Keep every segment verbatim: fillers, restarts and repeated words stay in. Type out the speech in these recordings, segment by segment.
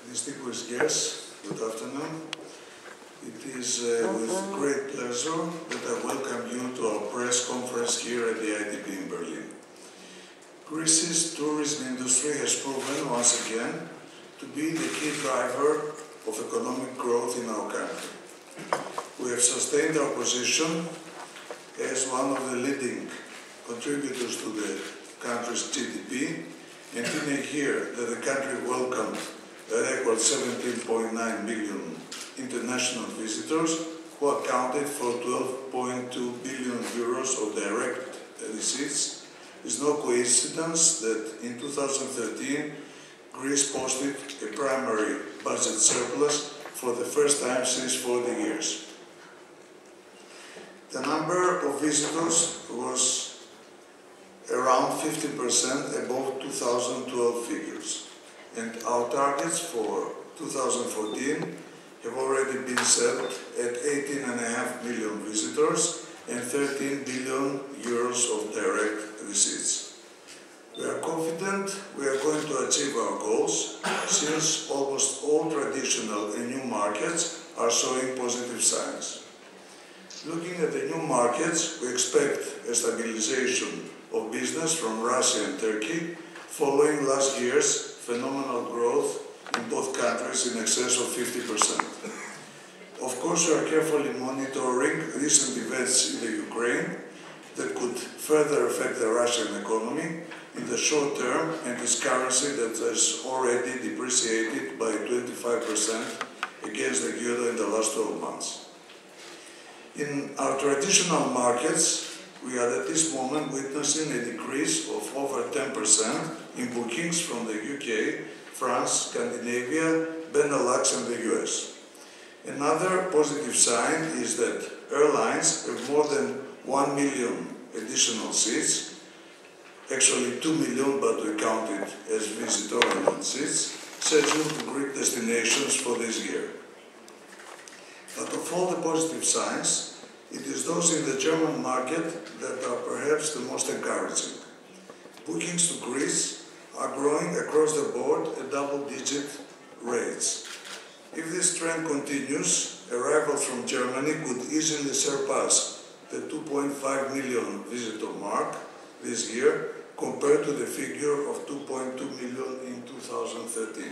Distinguished guests, good afternoon. It is uh, with great pleasure that I welcome you to our press conference here at the I D B in Berlin. Greece's tourism industry has proven once again to be the key driver of economic growth in our country. We have sustained our position as one of the leading contributors to the country's G D P, and in a year that the country welcomed a record seventeen point nine million international visitors, who accounted for twelve point two billion euros of direct receipts, it's no coincidence that in two thousand thirteen, Greece posted a primary budget surplus for the first time since forty years. The number of visitors was around fifteen percent above two thousand twelve figures, and our targets for two thousand fourteen have already been set at eighteen point five million visitors and thirteen billion euros of direct receipts. We are confident we are going to achieve our goals, since almost all traditional and new markets are showing positive signs. Looking at the new markets, we expect a stabilization of business from Russia and Turkey, following last year's phenomenal growth in both countries in excess of fifty percent. Of course, we are carefully monitoring recent events in the Ukraine that could further affect the Russian economy in the short term, and its currency that has already depreciated by twenty-five percent against the euro in the last twelve months. In our traditional markets, we are at this moment witnessing a decrease of over ten percent in bookings from the U K, France, Scandinavia, Benelux and the U S. Another positive sign is that airlines have more than one million additional seats, actually two million, but we count it as visitor seats, scheduled to Greek destinations for this year. But of all the positive signs, it is those in the German market that are perhaps the most encouraging. Bookings to Greece are growing across the board at double-digit rates. If this trend continues, arrivals from Germany could easily surpass the two point five million visitor mark this year, compared to the figure of two point two million in two thousand thirteen.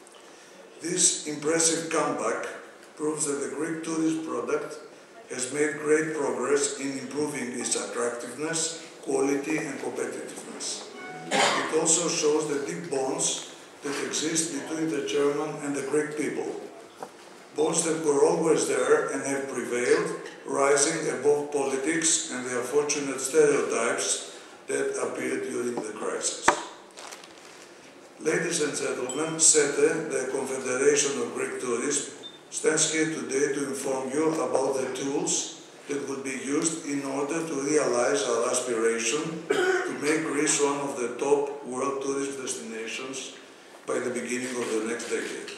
This impressive comeback proves that the Greek tourist product has made great progress in improving its attractiveness, quality and competitiveness. It also shows the deep bonds that exist between the German and the Greek people, bonds that were always there and have prevailed, rising above politics and the unfortunate stereotypes that appeared during the crisis. Ladies and gentlemen, SETE, the Confederation of Greek Tourism, stands here today to inform you about the tools that will be used in order to realize our aspiration to make Greece one of the top world tourist destinations by the beginning of the next decade.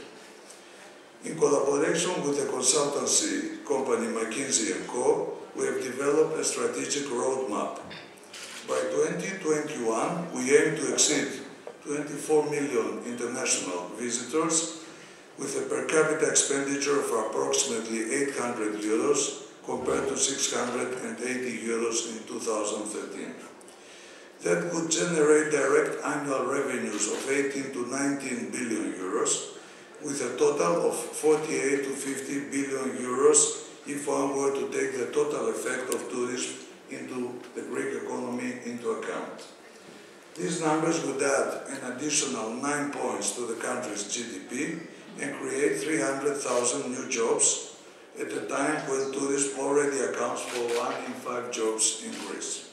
In collaboration with the consultancy company McKinsey and Co, we have developed a strategic roadmap. By twenty twenty-one, we aim to exceed twenty-four million international visitors, with a per capita expenditure of approximately eight hundred euros compared to six hundred eighty euros in two thousand thirteen. That would generate direct annual revenues of eighteen to nineteen billion euros, with a total of forty-eight to fifty billion euros if one were to take the total effect of tourism into the Greek economy into account. These numbers would add an additional nine points to the country's G D P and create three hundred thousand new jobs at a time when tourism already accounts for one in five jobs in Greece.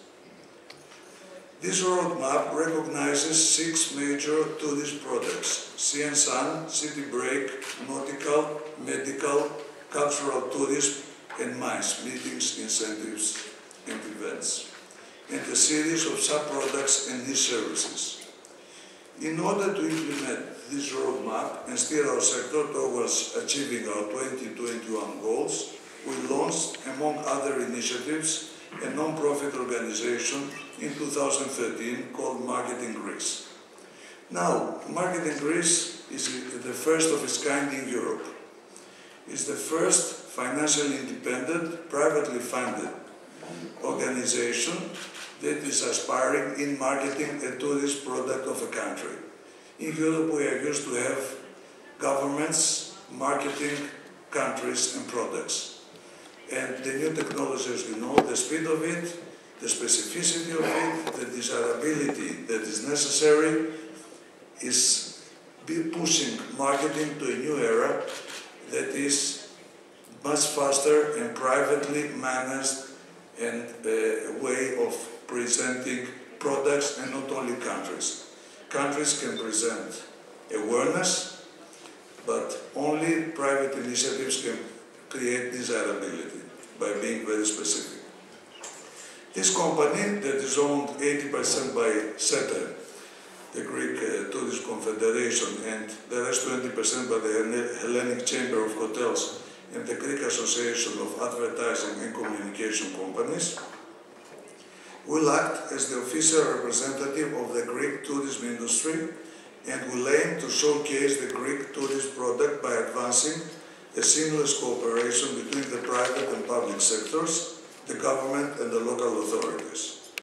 This roadmap recognizes six major tourist products: Sea and Sun, City Break, Nautical, Medical, Cultural Tourism, and MICE, Meetings, Incentives and Events, and a series of sub-products and niche services. In order to implement this roadmap and steer our sector towards achieving our twenty twenty-one goals, we launched, among other initiatives, a non-profit organization in two thousand thirteen called Marketing Greece. Now, Marketing Greece is the first of its kind in Europe. It's the first financially independent, privately funded organization that is aspiring in marketing a tourist product of a country. In Europe, we are used to have governments marketing countries and products. And the new technology, as you know, the speed of it, the specificity of it, the desirability that is necessary, is pushing marketing to a new era that is much faster and privately managed and a way of presenting products and not only countries. Countries can present awareness, but only private initiatives can create desirability by being very specific. This company that is owned eighty percent by SETA, the Greek uh, Tourist Confederation, and the rest twenty percent by the Hellenic Chamber of Hotels and the Greek Association of Advertising and Communication Companies, will act as the official representative of the Greek tourism industry and will aim to showcase the Greek tourist product by advancing a seamless cooperation between the private and public sectors, the government and the local authorities.